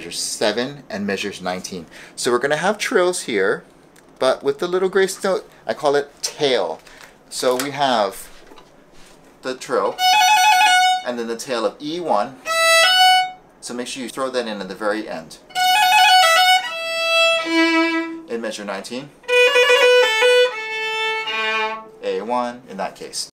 measures 7 and measures 19. So we're going to have trills here, but with the little grace note, I call it tail. So we have the trill, and then the tail of E1. So make sure you throw that in at the very end. In measure 19. A1 in that case.